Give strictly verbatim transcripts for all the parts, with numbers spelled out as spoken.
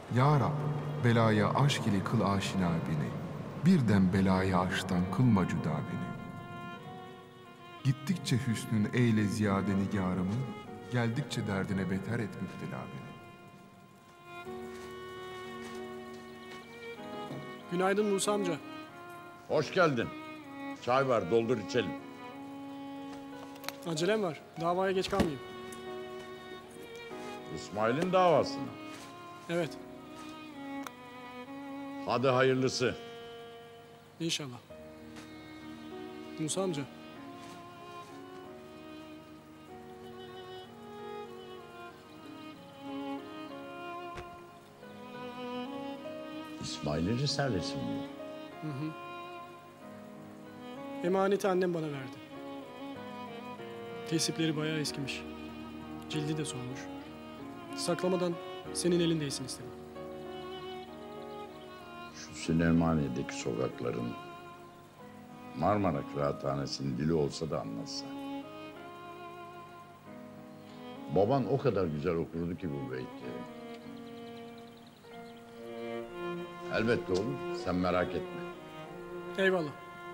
Ya Rab, belaya aşk ile kıl aşina beni. Birden belaya aşktan kılma cüda beni. Gittikçe hüsnün eyle ziyade nigarımı, geldikçe derdine beter et müptela beni. Günaydın Musa amca. Hoş geldin. Çay var, doldur içelim. Acelem var. Davaya geç kalmayayım. İsmail'in davasına. Evet, Hadi hayırlısı. inşallah. Musa amca, İsmail'in risalesi mi? emaneti annem bana verdi. Tesipleri bayağı eskimiş. Cildi de solmuş. Saklamadan senin elindeysin istedim. Şu Süleymaniye'deki sokakların Marmara Kıraathanesi'nin dili olsa da anlatsa. Baban o kadar güzel okurdu ki bu beyitleri. Elbette olur, sen merak etme. Eyvallah.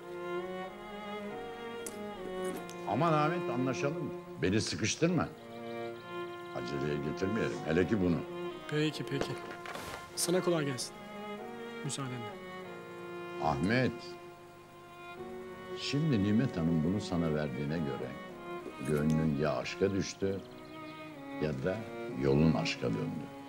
Aman Ahmet, anlaşalım. Beni sıkıştırma. Aceleye getirmeyelim, hele ki bunu. Peki, peki. Sana kolay gelsin. Müsaadenle. Ahmet, şimdi Nimet Hanım bunu sana verdiğine göre gönlün ya aşka düştü ya da yolun aşka döndü.